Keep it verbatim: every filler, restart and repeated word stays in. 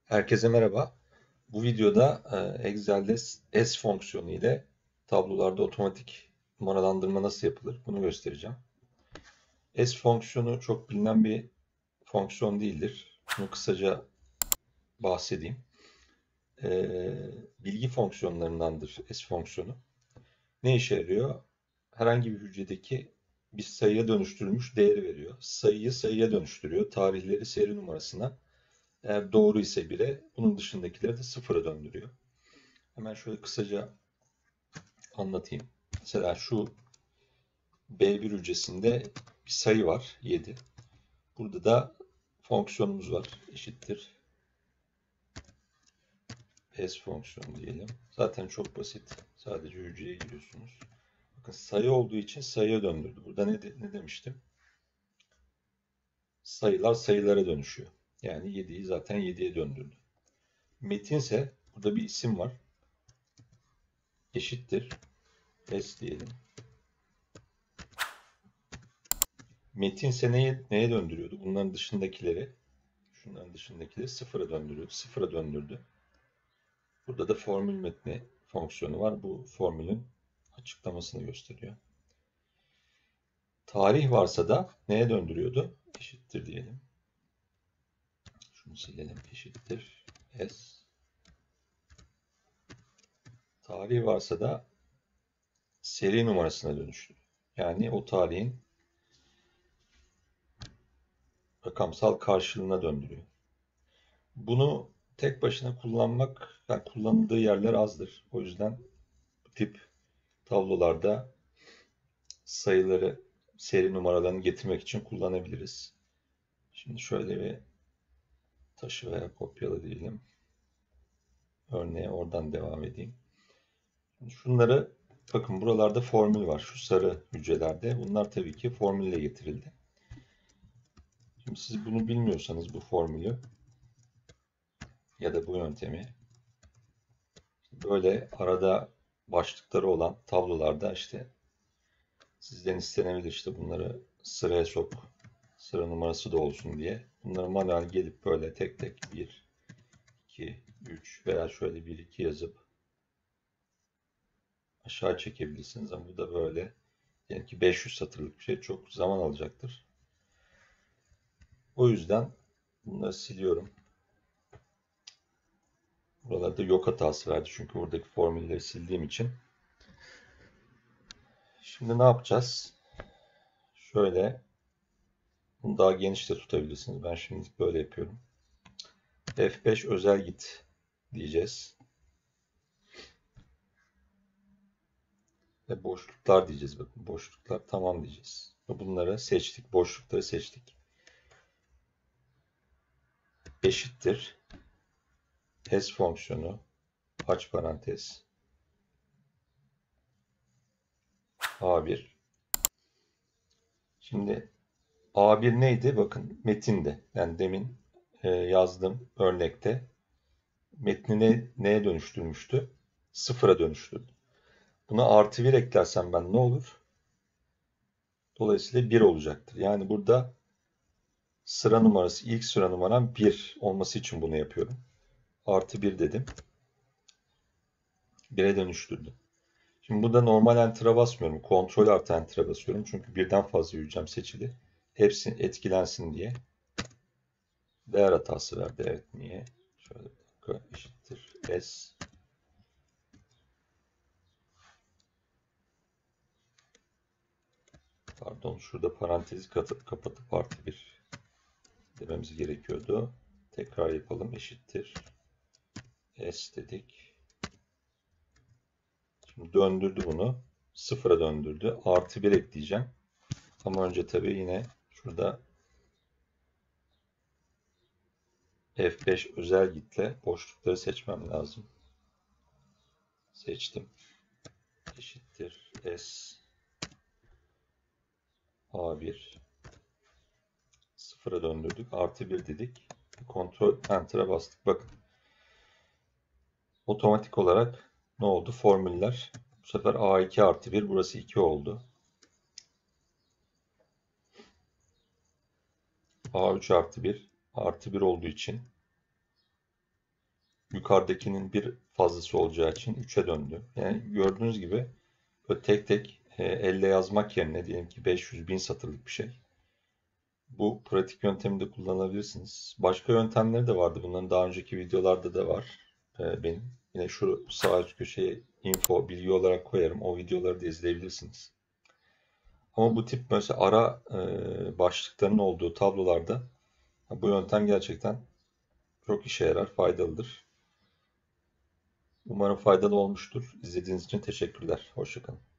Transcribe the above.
Herkese merhaba. Bu videoda e, Excel'de S fonksiyonu ile tablolarda otomatik numaralandırma nasıl yapılır bunu göstereceğim. S fonksiyonu çok bilinen bir fonksiyon değildir. Bunu kısaca bahsedeyim. E, bilgi fonksiyonlarındandır S fonksiyonu. Ne işe yarıyor? Herhangi bir hücredeki bir sayıya dönüştürülmüş değeri veriyor. Sayıyı sayıya dönüştürüyor. Tarihleri seri numarasına. Eğer doğru ise bire, bunun dışındakileri de sıfıra döndürüyor. Hemen şöyle kısaca anlatayım. Mesela şu B bir hücresinde bir sayı var, yedi. Burada da fonksiyonumuz var, eşittir S fonksiyonu diyelim. Zaten çok basit. Sadece hücreye giriyorsunuz. Bakın sayı olduğu için sayıya döndürdü. Burada ne, de, ne demiştim? Sayılar sayılara dönüşüyor. Yani yediyi zaten yediye döndürdü. Metinse burada bir isim var. Eşittir S diyelim. Metinse neye, neye döndürüyordu? Bunların dışındakileri, şunların dışındakileri sıfıra döndürüyordu. Sıfıra döndürdü. Burada da formül metni fonksiyonu var. Bu formülün açıklamasını gösteriyor. Tarih varsa da neye döndürüyordu? Eşittir diyelim. Şunu silelim. Eşittir S. Tarih varsa da seri numarasına dönüştü. Yani o tarihin rakamsal karşılığına döndürüyor. Bunu tek başına kullanmak, yani kullanıldığı yerler azdır. O yüzden bu tip tablolarda sayıları, seri numaralarını getirmek için kullanabiliriz. Şimdi şöyle bir taşı veya kopyala diyelim. Örneğe oradan devam edeyim. Şunları bakın, buralarda formül var. Şu sarı hücrelerde. Bunlar tabii ki formülle getirildi. Şimdi siz bunu bilmiyorsanız, bu formülü ya da bu yöntemi, böyle arada başlıkları olan tablolarda işte sizden istenebilir, işte bunları sıraya sok, sıra numarası da olsun diye. Bunları manuel gelip böyle tek tek bir, iki, üç veya şöyle bir, iki yazıp aşağı çekebilirsiniz. Ama bu da böyle, diyelim ki beş yüz satırlık bir şey, çok zaman alacaktır. O yüzden bunları siliyorum. Buralarda yok hatası verdi çünkü buradaki formülleri sildiğim için. Şimdi ne yapacağız? Şöyle, bunu daha geniş de tutabilirsiniz. Ben şimdilik böyle yapıyorum. F beş özel git diyeceğiz. Ve boşluklar diyeceğiz. Bakın, boşluklar tamam diyeceğiz. Bunları seçtik. Boşlukları seçtik. Eşittir S fonksiyonu, aç parantez, A bir. Şimdi A bir neydi? Bakın, metinde. Yani demin e, yazdığım örnekte metnini neye dönüştürmüştü? Sıfıra dönüştürdü. Buna artı bir eklersem ben ne olur? Dolayısıyla bir olacaktır. Yani burada sıra numarası, ilk sıra numaram bir olması için bunu yapıyorum. Artı bir dedim. bire dönüştürdü. Şimdi burada normal enter'a basmıyorum. Kontrol artı enter'a basıyorum. Çünkü birden fazla hücrem seçili. Hepsi etkilensin diye. Değer hatası verdi. Evet, niye? Şöyle bir dakika, eşittir S. Pardon, şurada parantezi kapatıp artı bir dememiz gerekiyordu. Tekrar yapalım. Eşittir S dedik. Şimdi döndürdü bunu. Sıfıra döndürdü. Artı bir ekleyeceğim. Ama önce tabii yine şurada F beş özel gitle boşlukları seçmem lazım. Seçtim. Eşittir S A bir. Sıfıra döndürdük. Artı bir dedik. Kontrol enter'a bastık. Bakın. Otomatik olarak ne oldu? Formüller. Bu sefer A iki artı bir. Burası iki oldu. A üç artı bir. Artı bir olduğu için yukarıdakinin bir fazlası olacağı için üçe döndü. Yani gördüğünüz gibi böyle tek tek e, elle yazmak yerine diyelim ki beş yüz bin satırlık bir şey. Bu pratik yöntemi de kullanabilirsiniz. Başka yöntemleri de vardı. Bunların daha önceki videolarda da var e, benim. Yine şu sağ üst köşeye info, bilgi olarak koyarım. O videoları da izleyebilirsiniz. Ama bu tip mesela ara e, başlıkların olduğu tablolarda bu yöntem gerçekten çok işe yarar, faydalıdır. Umarım faydalı olmuştur. İzlediğiniz için teşekkürler. Hoşça kalın.